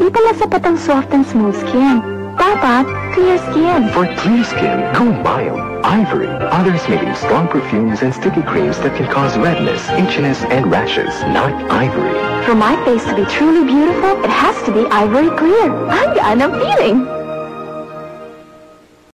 Hindi pala sapat ang soft and smooth skin. Dapat clear skin. For clear skin, go mild. Ivory. Others may be strong perfumes and sticky creams that can cause redness, itchiness, and rashes. Not Ivory. For my face to be truly beautiful, it has to be Ivory Clear. Ang gaan ang feeling.